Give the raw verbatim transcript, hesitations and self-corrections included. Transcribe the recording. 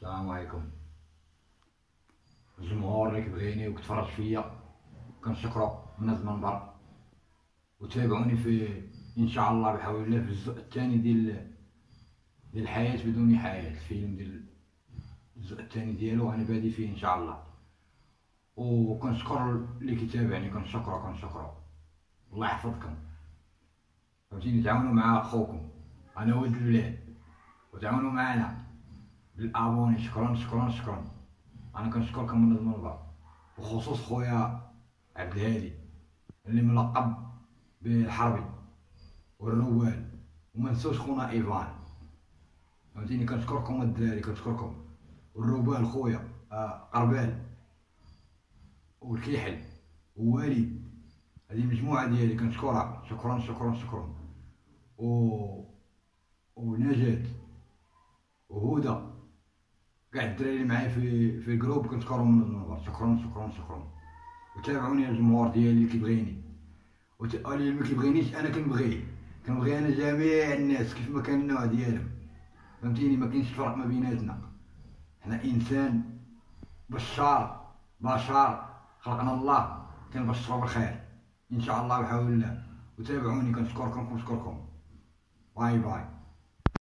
السلام عليكم. الجمهور اللي كيبغيني وكتفرج فيا كنشكرو من هذا المنبر، وتابعوني في ان شاء الله بحول الله في الجزء الثاني ديال ديال الحياة بدون حياة، الفيلم ديال الجزء الثاني ديالو انا بادي فيه ان شاء الله. وكنشكر اللي كيتابعني، كنشكرو كنشكرو الله يحفظكم. فهمتيني، تعاونوا مع خوكم، انا ولد البلاد، وتعاونوا معنا بالابوني. شكرا شكرا شكرا. انا كنشكركم من هذا المنبر، بخصوص خويا عبد الهادي اللي ملقب بالحربي والروال، وما نسوش خونا ايفان. فهمتيني، كنشكركم الدراري، كنشكركم. والروبال خويا آه قربال والكيحل ووالد، هذه المجموعه ديالي كنشكرها. شكرا شكرا شكرا. و ونجاة وهدى، كاع الدراري اللي معايا في في الجروب كنشكرهم من المنبر. شكرا شكرا شكرا. وتابعوني الجمهور ديالي اللي كيبغيني، واللي ما كيبغينيش انا كنبغيه. كنبغي انا جميع الناس كيف ما كان النوع ديالهم. فهمتيني، ما كاينش فرق ما بيناتنا. حنا انسان بشار بشار، خلقنا الله كنبشرو بالخير ان شاء الله بحول الله. وتابعوني، كنشكركم كنشكركم. باي باي.